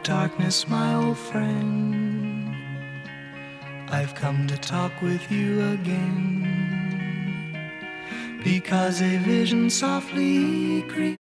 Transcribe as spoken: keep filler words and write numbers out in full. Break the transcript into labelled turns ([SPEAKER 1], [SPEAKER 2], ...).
[SPEAKER 1] darkness, my old friend, I've come to talk with you again, because a vision softly creeps